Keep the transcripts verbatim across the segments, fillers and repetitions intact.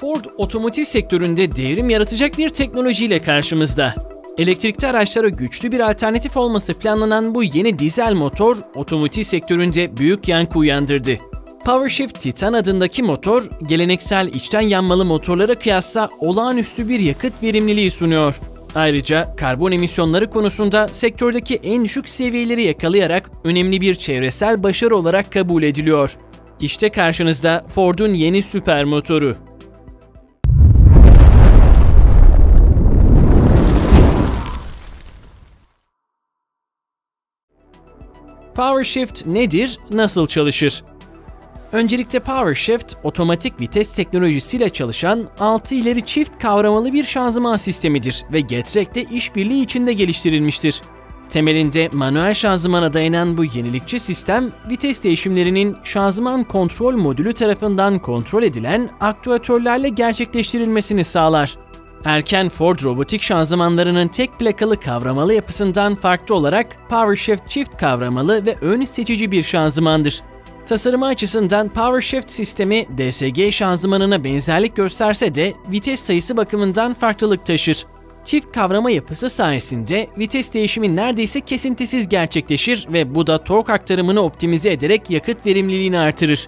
Ford, otomotiv sektöründe devrim yaratacak bir teknolojiyle karşımızda. Elektrikli araçlara güçlü bir alternatif olması planlanan bu yeni dizel motor, otomotiv sektöründe büyük yankı uyandırdı. PowerShift Titan adındaki motor, geleneksel içten yanmalı motorlara kıyasla olağanüstü bir yakıt verimliliği sunuyor. Ayrıca karbon emisyonları konusunda sektördeki en düşük seviyeleri yakalayarak önemli bir çevresel başarı olarak kabul ediliyor. İşte karşınızda Ford'un yeni süper motoru. PowerShift nedir, nasıl çalışır? Öncelikle PowerShift, otomatik vites teknolojisiyle çalışan altı ileri çift kavramalı bir şanzıman sistemidir ve Getrek'te işbirliği içinde geliştirilmiştir. Temelinde manuel şanzımana dayanan bu yenilikçi sistem, vites değişimlerinin şanzıman kontrol modülü tarafından kontrol edilen aktüatörlerle gerçekleştirilmesini sağlar. Erken Ford robotik şanzımanlarının tek plakalı kavramalı yapısından farklı olarak PowerShift çift kavramalı ve ön seçici bir şanzımandır. Tasarımı açısından PowerShift sistemi D S G şanzımanına benzerlik gösterse de vites sayısı bakımından farklılık taşır. Çift kavrama yapısı sayesinde vites değişimi neredeyse kesintisiz gerçekleşir ve bu da tork aktarımını optimize ederek yakıt verimliliğini artırır.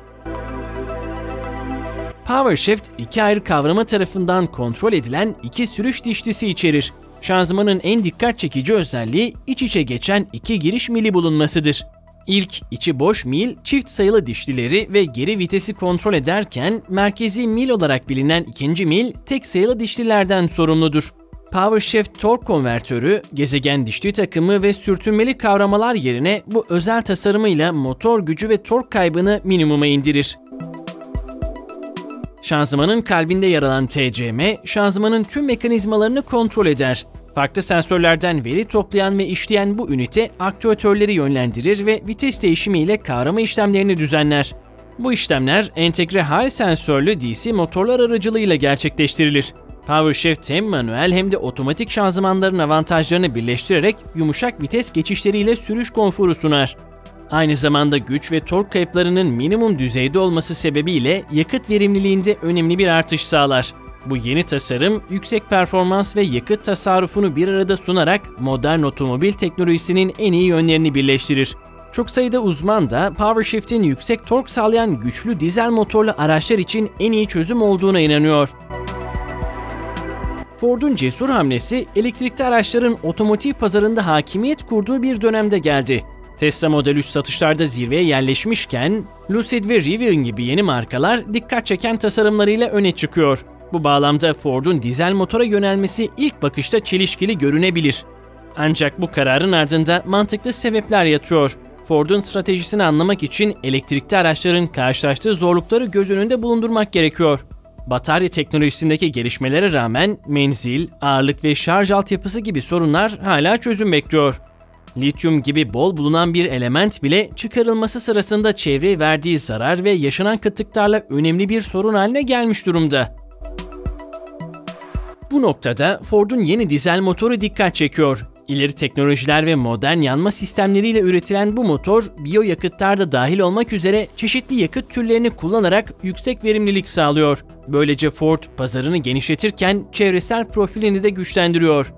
PowerShift, iki ayrı kavrama tarafından kontrol edilen iki sürüş dişlisi içerir. Şanzımanın en dikkat çekici özelliği iç içe geçen iki giriş mili bulunmasıdır. İlk içi boş mil, çift sayılı dişlileri ve geri vitesi kontrol ederken merkezi mil olarak bilinen ikinci mil tek sayılı dişlilerden sorumludur. PowerShift tork konvertörü, gezegen dişli takımı ve sürtünmeli kavramalar yerine bu özel tasarımıyla motor gücü ve tork kaybını minimuma indirir. Şanzımanın kalbinde yer alan T C M, şanzımanın tüm mekanizmalarını kontrol eder. Farklı sensörlerden veri toplayan ve işleyen bu ünite aktüatörleri yönlendirir ve vites değişimiyle kavrama işlemlerini düzenler. Bu işlemler entegre hal sensörlü D C motorlar aracılığıyla gerçekleştirilir. PowerShift hem manuel hem de otomatik şanzımanların avantajlarını birleştirerek yumuşak vites geçişleriyle sürüş konforu sunar. Aynı zamanda güç ve tork kayıplarının minimum düzeyde olması sebebiyle yakıt verimliliğinde önemli bir artış sağlar. Bu yeni tasarım, yüksek performans ve yakıt tasarrufunu bir arada sunarak modern otomobil teknolojisinin en iyi yönlerini birleştirir. Çok sayıda uzman da PowerShift'in yüksek tork sağlayan güçlü dizel motorlu araçlar için en iyi çözüm olduğuna inanıyor. Ford'un cesur hamlesi, elektrikli araçların otomotiv pazarında hakimiyet kurduğu bir dönemde geldi. Tesla Model üç satışlarda zirveye yerleşmişken, Lucid ve Rivian gibi yeni markalar dikkat çeken tasarımlarıyla öne çıkıyor. Bu bağlamda Ford'un dizel motora yönelmesi ilk bakışta çelişkili görünebilir. Ancak bu kararın ardında mantıklı sebepler yatıyor. Ford'un stratejisini anlamak için elektrikli araçların karşılaştığı zorlukları göz önünde bulundurmak gerekiyor. Batarya teknolojisindeki gelişmelere rağmen menzil, ağırlık ve şarj altyapısı gibi sorunlar hala çözüm bekliyor. Lityum gibi bol bulunan bir element bile çıkarılması sırasında çevreye verdiği zarar ve yaşanan kıtlıklarla önemli bir sorun haline gelmiş durumda. Bu noktada Ford'un yeni dizel motoru dikkat çekiyor. İleri teknolojiler ve modern yanma sistemleriyle üretilen bu motor, biyoyakıtlar da dahil olmak üzere çeşitli yakıt türlerini kullanarak yüksek verimlilik sağlıyor. Böylece Ford, pazarını genişletirken çevresel profilini de güçlendiriyor.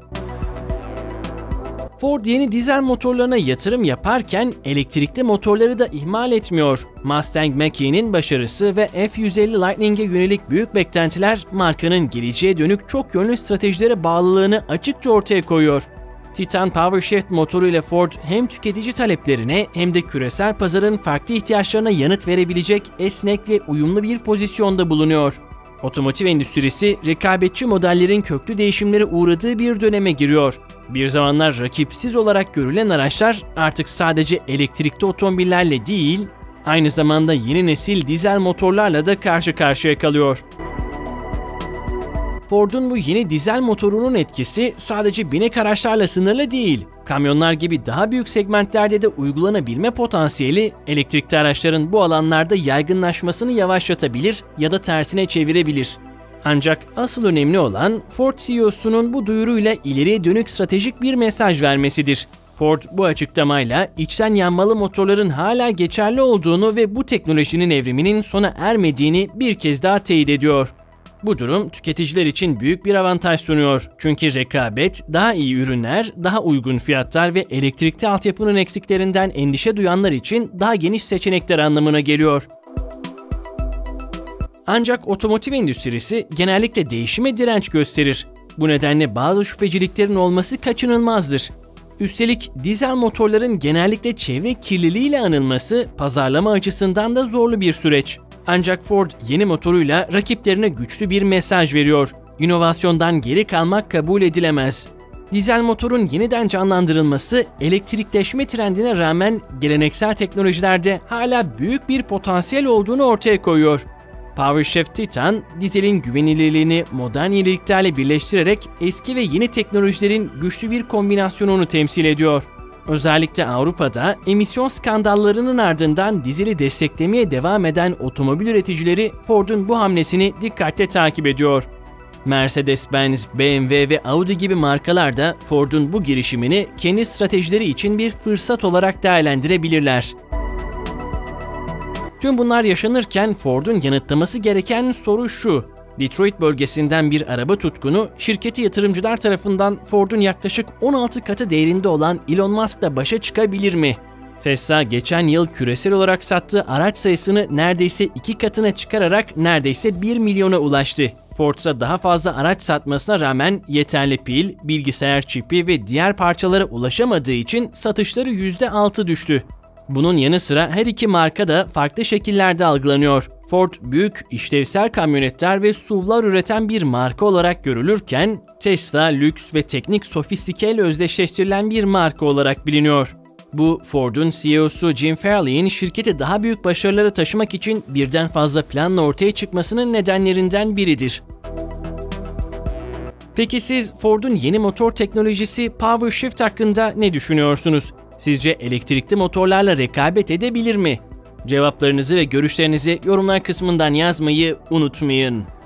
Ford yeni dizel motorlarına yatırım yaparken elektrikli motorları da ihmal etmiyor. Mustang Mach-E'nin başarısı ve F yüz elli Lightning'e yönelik büyük beklentiler markanın geleceğe dönük çok yönlü stratejilere bağlılığını açıkça ortaya koyuyor. Titan PowerShift motoruyla Ford hem tüketici taleplerine hem de küresel pazarın farklı ihtiyaçlarına yanıt verebilecek esnek ve uyumlu bir pozisyonda bulunuyor. Otomotiv endüstrisi, rekabetçi modellerin köklü değişimlere uğradığı bir döneme giriyor. Bir zamanlar rakipsiz olarak görülen araçlar artık sadece elektrikli otomobillerle değil, aynı zamanda yeni nesil dizel motorlarla da karşı karşıya kalıyor. Ford'un bu yeni dizel motorunun etkisi sadece binek araçlarla sınırlı değil. Kamyonlar gibi daha büyük segmentlerde de uygulanabilme potansiyeli, elektrikli araçların bu alanlarda yaygınlaşmasını yavaşlatabilir ya da tersine çevirebilir. Ancak asıl önemli olan Ford C E O'sunun bu duyuruyla ileriye dönük stratejik bir mesaj vermesidir. Ford bu açıklamayla içten yanmalı motorların hala geçerli olduğunu ve bu teknolojinin evriminin sona ermediğini bir kez daha teyit ediyor. Bu durum tüketiciler için büyük bir avantaj sunuyor. Çünkü rekabet, daha iyi ürünler, daha uygun fiyatlar ve elektrikli altyapının eksiklerinden endişe duyanlar için daha geniş seçenekler anlamına geliyor. Ancak otomotiv endüstrisi genellikle değişime direnç gösterir. Bu nedenle bazı şüpheciliklerin olması kaçınılmazdır. Üstelik dizel motorların genellikle çevre kirliliğiyle anılması pazarlama açısından da zorlu bir süreç. Ancak Ford yeni motoruyla rakiplerine güçlü bir mesaj veriyor. İnovasyondan geri kalmak kabul edilemez. Dizel motorun yeniden canlandırılması elektrikleşme trendine rağmen geleneksel teknolojilerde hala büyük bir potansiyel olduğunu ortaya koyuyor. PowerShift Titan, dizelin güvenilirliğini modern yeniliklerle birleştirerek eski ve yeni teknolojilerin güçlü bir kombinasyonunu temsil ediyor. Özellikle Avrupa'da emisyon skandallarının ardından dizeli desteklemeye devam eden otomobil üreticileri Ford'un bu hamlesini dikkatle takip ediyor. Mercedes-Benz, B M W ve Audi gibi markalar da Ford'un bu girişimini kendi stratejileri için bir fırsat olarak değerlendirebilirler. Tüm bunlar yaşanırken Ford'un yanıtlaması gereken soru şu: Detroit bölgesinden bir araba tutkunu, şirketi yatırımcılar tarafından Ford'un yaklaşık on altı katı değerinde olan Elon Musk'la başa çıkabilir mi? Tesla geçen yıl küresel olarak sattığı araç sayısını neredeyse iki katına çıkararak neredeyse bir milyona ulaştı. Ford ise daha fazla araç satmasına rağmen yeterli pil, bilgisayar çipi ve diğer parçalara ulaşamadığı için satışları yüzde altı düştü. Bunun yanı sıra her iki marka da farklı şekillerde algılanıyor. Ford, büyük işlevsel kamyonetler ve S U V'lar üreten bir marka olarak görülürken, Tesla, lüks ve teknik sofistikeyle özdeşleştirilen bir marka olarak biliniyor. Bu, Ford'un C E O'su Jim Farley'in şirketi daha büyük başarılara taşımak için birden fazla planla ortaya çıkmasının nedenlerinden biridir. Peki siz Ford'un yeni motor teknolojisi PowerShift hakkında ne düşünüyorsunuz? Sizce elektrikli motorlarla rekabet edebilir mi? Cevaplarınızı ve görüşlerinizi yorumlar kısmından yazmayı unutmayın.